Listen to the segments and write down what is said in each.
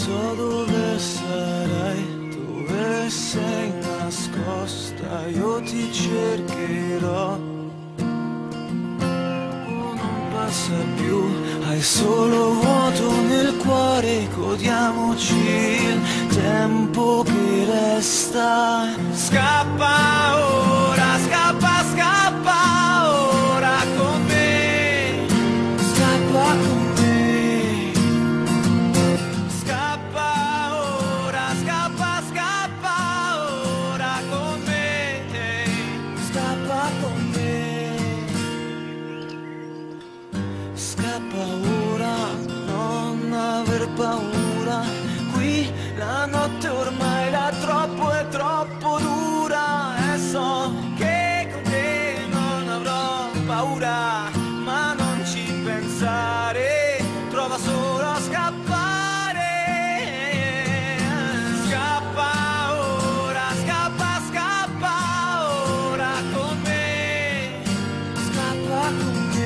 so dove sarai, dove sei nascosta, io ti cercherò. Non passa più, hai solo vuoto nel cuore, godiamoci il tempo che resta. Scappa ora, scappa, scappa ora con me, scappa con me. Scappa ora, non aver paura, qui la notte ormai è troppo dura, e so che con te non avrò paura, ma non ci pensare, trova solo a scappare. Scappa ora, scappa, scappa ora con me, scappa con me.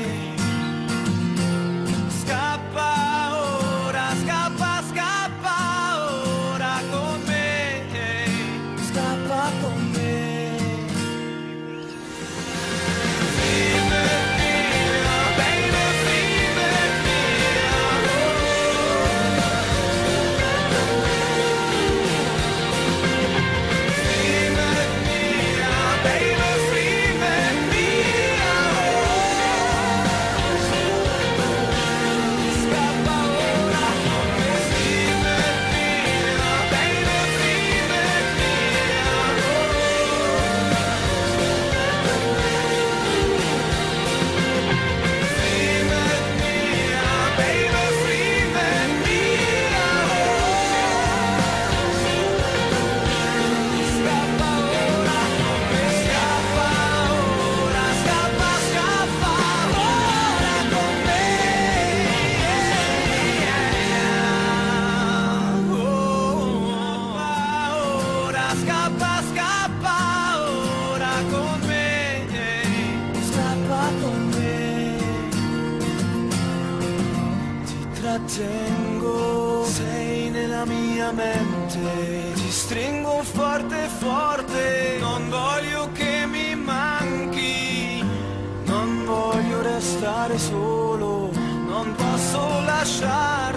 Scappa, scappa ora con me, scappa con me. Ti trattengo, sei nella mia mente, ti stringo forte forte, non voglio che mi manchi, non voglio restare solo, non posso lasciarti.